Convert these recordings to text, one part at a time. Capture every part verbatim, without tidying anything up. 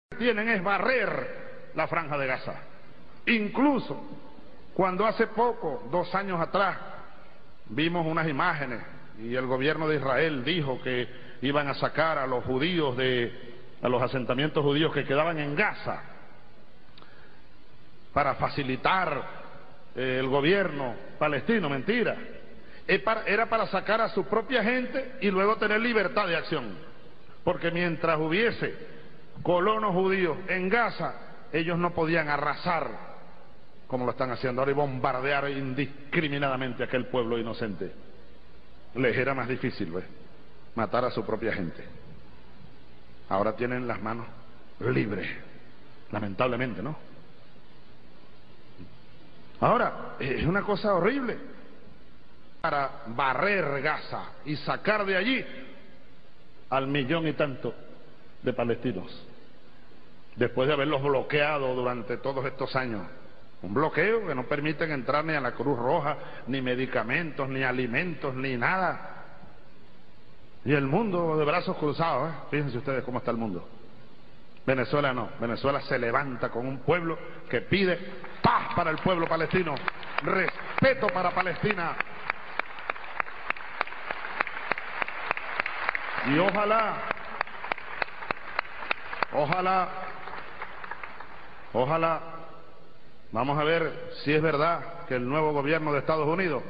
tienen es barrer la Franja de Gaza. Incluso cuando hace poco, dos años atrás, vimos unas imágenes y el gobierno de Israel dijo que iban a sacar a los judíos de a los asentamientos judíos que quedaban en Gaza para facilitar eh, el gobierno palestino. Mentira, era para sacar a su propia gente y luego tener libertad de acción, porque mientras hubiese colonos judíos en Gaza, ellos no podían arrasar como lo están haciendo ahora y bombardear indiscriminadamente a aquel pueblo inocente. Les era más difícil, ¿ves?, matar a su propia gente. Ahora tienen las manos libres, lamentablemente, ¿no? Ahora, es una cosa horrible. Para barrer Gaza y sacar de allí al millón y tanto de palestinos, después de haberlos bloqueado durante todos estos años. Un bloqueo que no permiten entrar ni a la Cruz Roja, ni medicamentos, ni alimentos, ni nada. Y el mundo de brazos cruzados, ¿eh? Fíjense ustedes cómo está el mundo. Venezuela no, Venezuela se levanta con un pueblo que pide paz para el pueblo palestino, respeto para Palestina. Y ojalá, ojalá, ojalá, vamos a ver si es verdad que el nuevo gobierno de Estados Unidos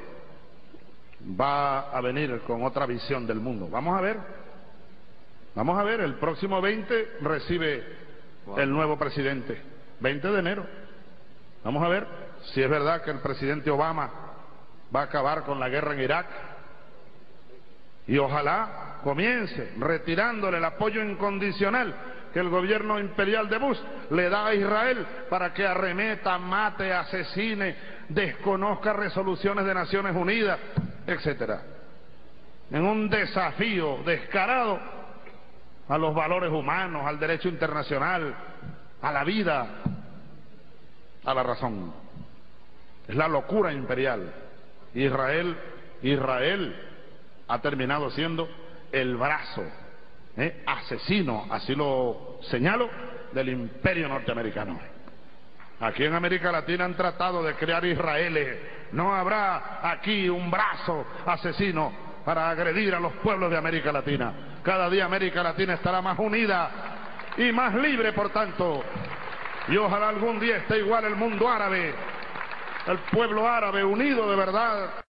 va a venir con otra visión del mundo. Vamos a ver, vamos a ver, el próximo veinte recibe el nuevo presidente, veinte de enero. Vamos a ver si es verdad que el presidente Obama va a acabar con la guerra en Irak. Y ojalá comience retirándole el apoyo incondicional que el gobierno imperial de Bush le da a Israel para que arremeta, mate, asesine, desconozca resoluciones de Naciones Unidas, etcétera. En un desafío descarado a los valores humanos, al derecho internacional, a la vida, a la razón. Es la locura imperial. Israel, Israel ha terminado siendo el brazo ¿eh? asesino, así lo señalo, del imperio norteamericano. Aquí en América Latina han tratado de crear Israeles. No habrá aquí un brazo asesino para agredir a los pueblos de América Latina. Cada día América Latina estará más unida y más libre, por tanto. Y ojalá algún día esté igual el mundo árabe, el pueblo árabe unido de verdad.